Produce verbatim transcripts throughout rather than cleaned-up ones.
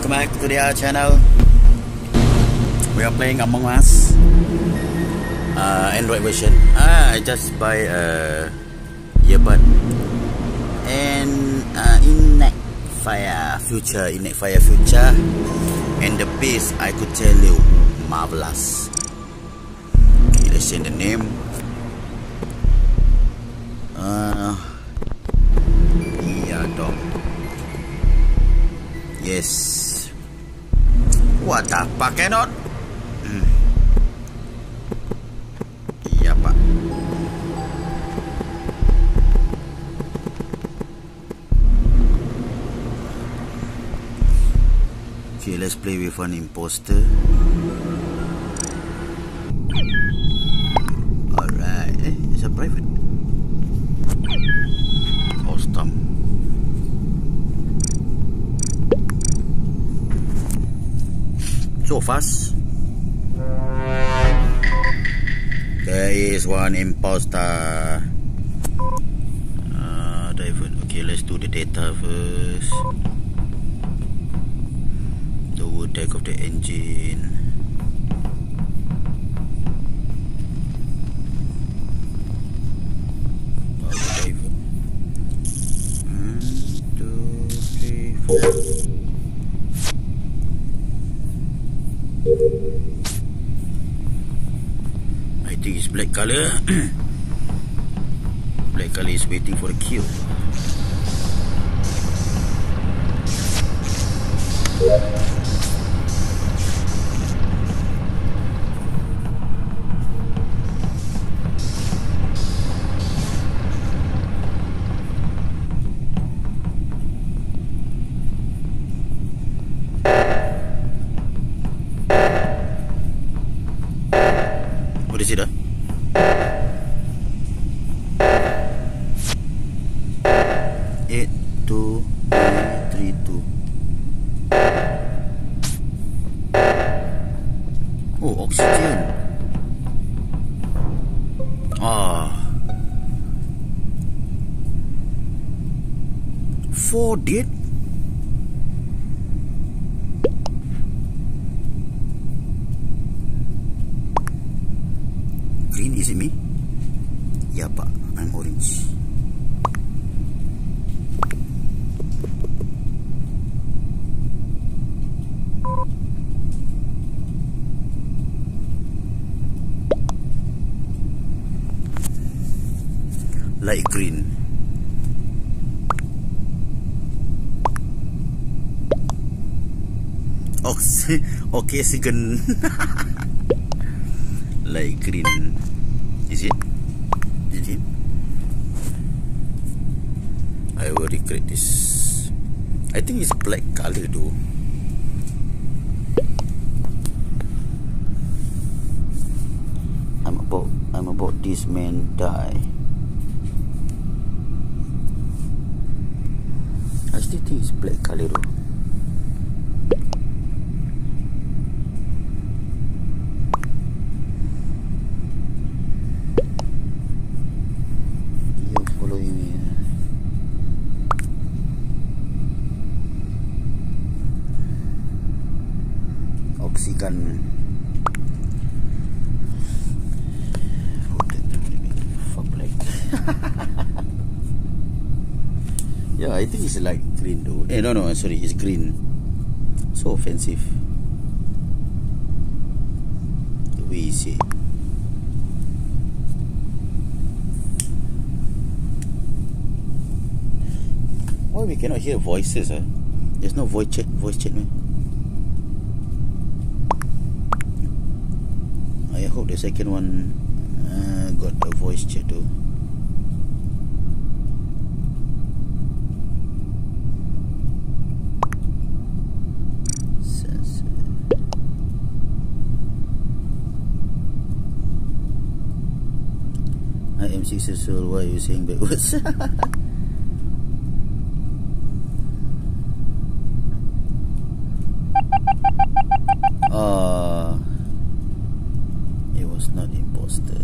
welcome back to the channel. We are playing Among Us, uh, Android version. Ah, I just buy a earbud and uh, Ignite Fire Future, Ignite Fire Future, and the bass I could tell you marvelous. Okay, let's change the name. Uh, yeah, dog. Yes. What the fuck, cannot? Hmm. Iya, Pak. Okay, let's play with one imposter. Alright, eh, it's a private. Awesome. So fast. There is one imposter. Uh, David. Okay, let's do the data first. The wood deck of the engine. Oh, David. One, two, three, four. I think it's black color. Black color is waiting for a kill. What is it? Huh? Eight two three two. Oh, oxygen. Ah, four dead. Green, is it me? Yeah, Pak, I'm orange. Light green. Oxy oxygen. Light green. Is it? Is it? I will regret this. I think it's black color though. I'm about I'm about this man die. I still think it's black color though. Oksigen. Fuck black. Yeah, I think it's like green though. Eh, no, no, sorry, it's green. So offensive. The way you say. Why we cannot hear voices? Huh? There's no voice chat. Voice chat, man. I hope the second one uh, got a voice chat too. I am successful. Why are you saying backwards? Ah. It was not imposter.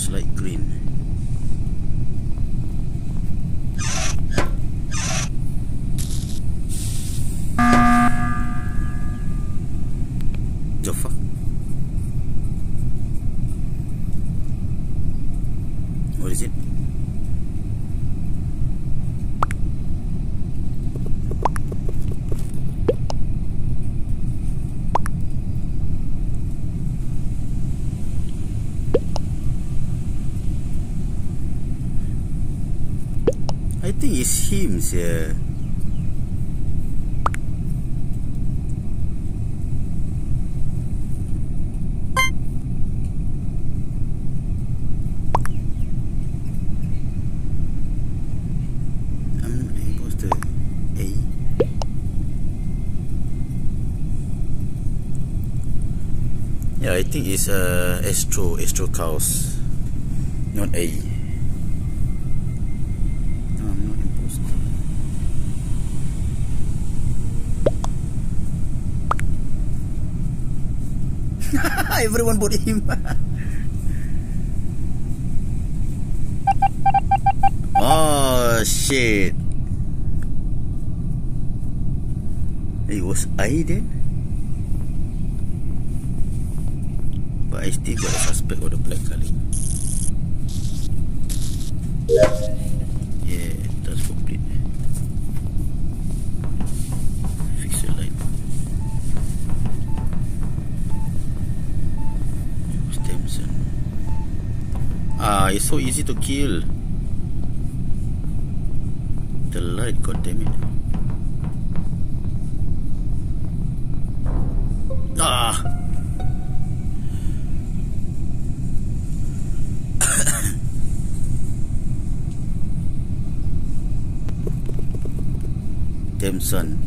was light green. The fuck? What is it? I think it's him, sir. I'm the imposter. A. Yeah, I think it's uh, Astro, Astro Chaos, not A. Everyone bought him. Oh shit. It was I then. But I still got a suspect of the black color. Yeah, that's complete. Fix the light. Ah, it's so easy to kill. The light, god damn it. Ah. Damn son.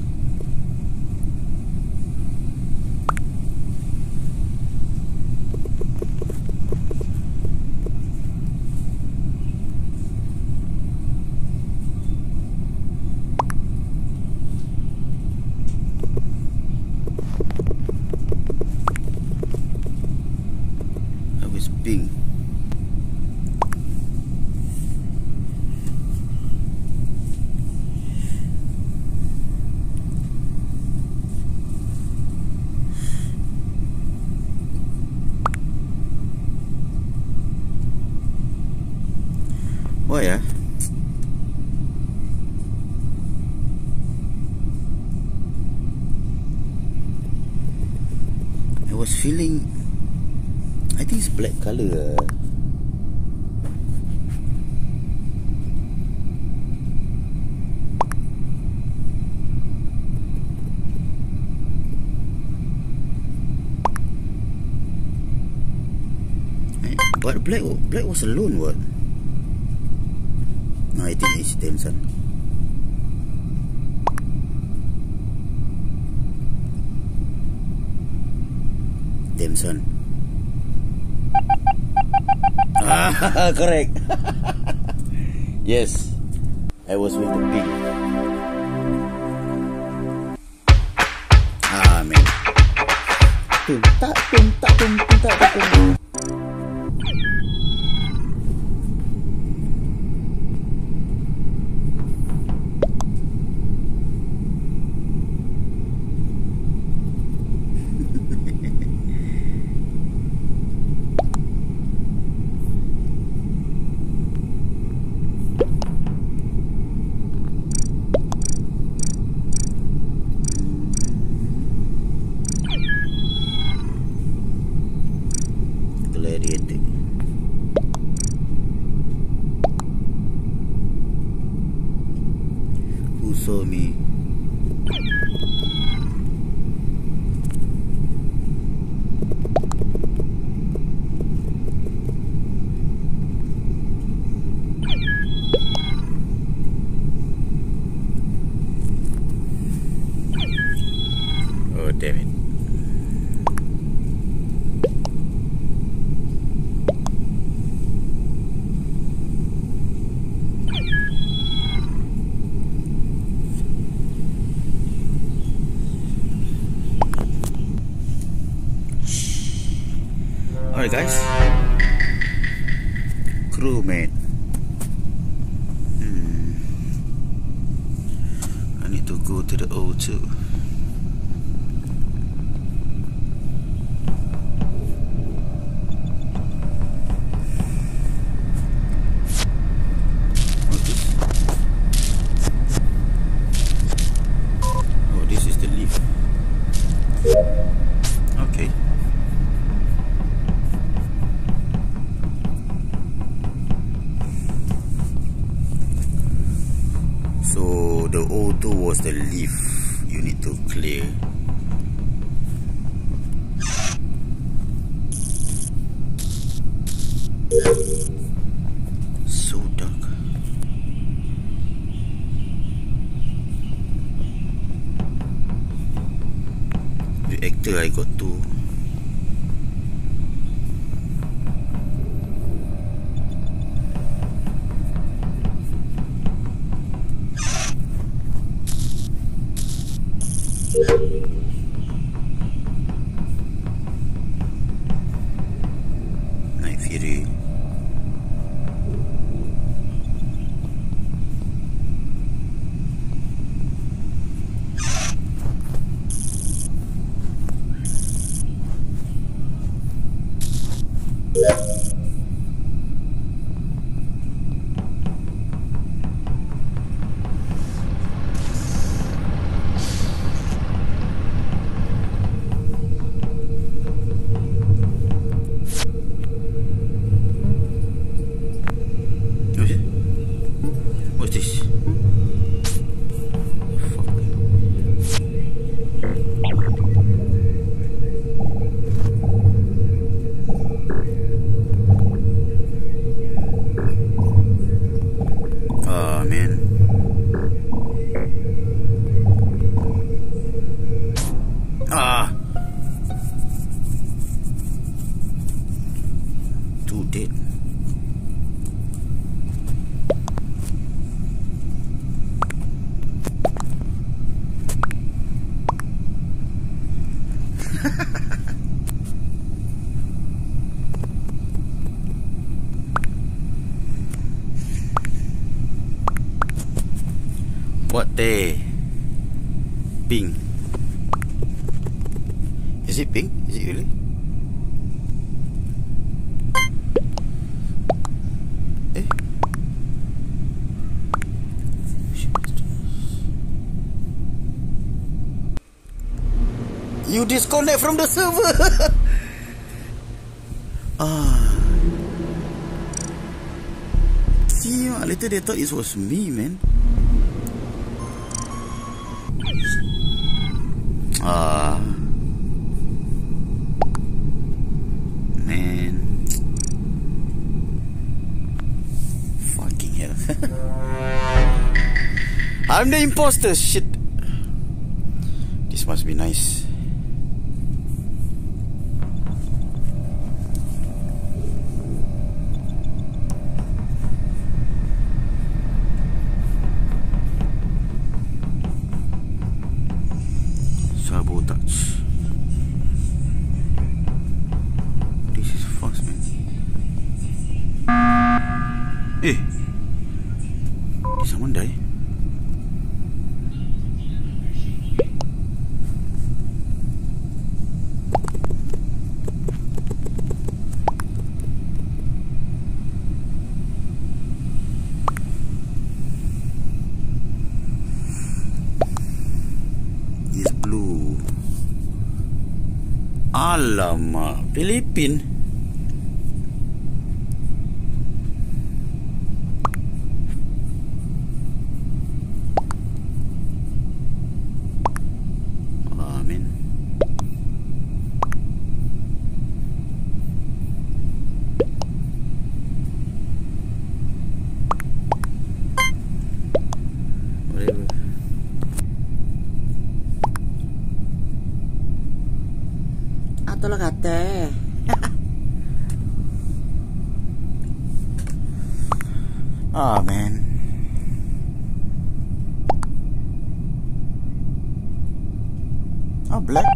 Bing. Why ah? I was feeling, I think it's black color. But black, black was alone. What? No, I think it's them son. Them son. Ah, correct. Yes, I was with the pig. Ah, man. Tunta, tunta, tunta, tunta, tunta. Who saw me? Oh, damn it. Alright guys, crewmate. Hmm. I need to go to the O two. What's this? Oh, this is the lift. Okay. So the O two was the lift you need to clear. So dark. The actor I got to. Night Fury. What's this? Oh man. Ah. Two dead. What day? Pink. Is it pink? Is it really? Eh? You disconnect from the server. Ah. See, later they thought it was me, man. Ah, man, fucking hell! I'm the imposter. Shit. This must be nice. Sabotage. This is fast, man. Eh, did someone die? It's blue. Alamak, Philippine. Amin. Whatever. Atau lah kata. Oh man. Oh black.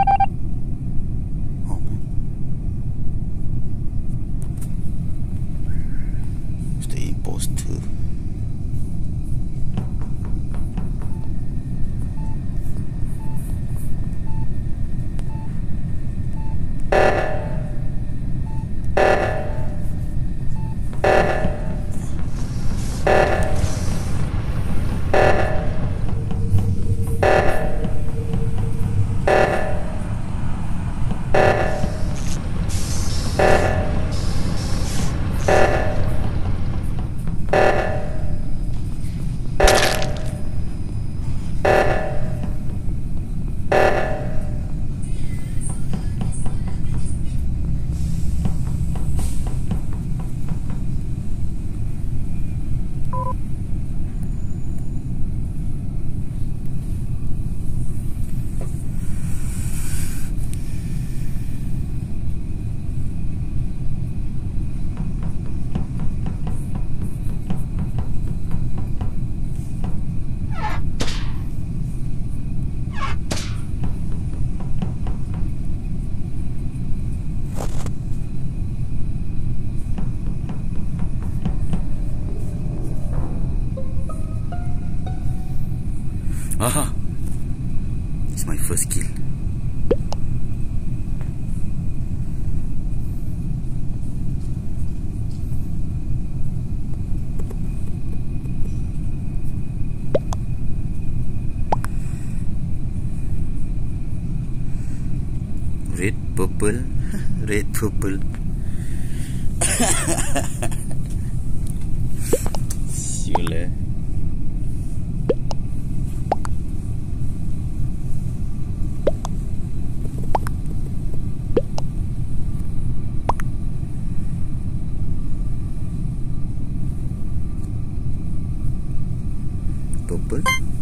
Oh man. Red, purple. Red, purple. Siul. Purple.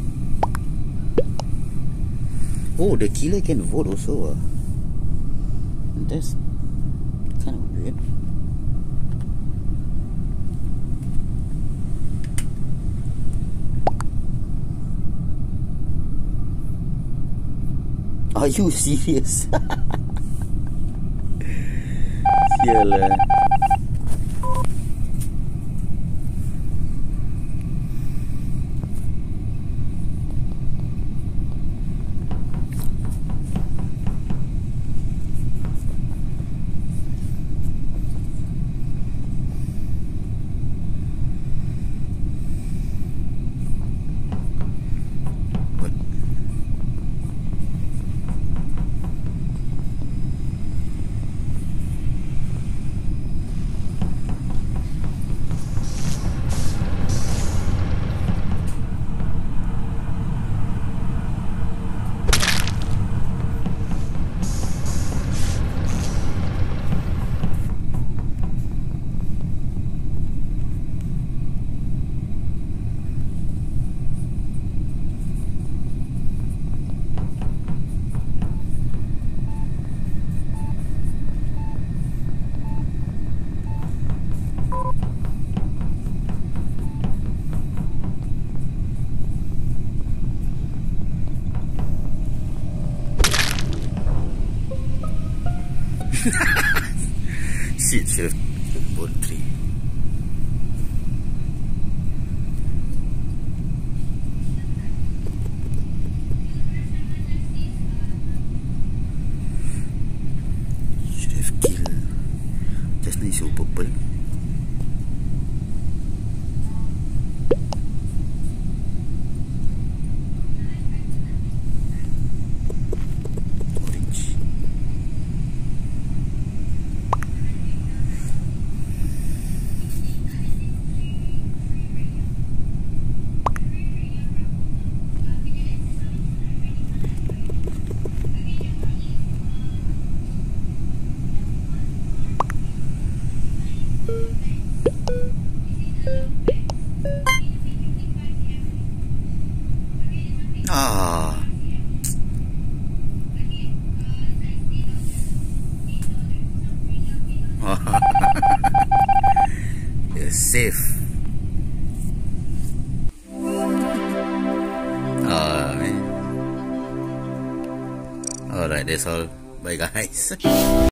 Oh, the killer can vote also. Uh. That's kind of weird. Are you serious? Sial. Shit, should have bought three. Should have killed. Just need to purple. Ah. You're safe. Ah, man. Alright, that's all. Bye, guys.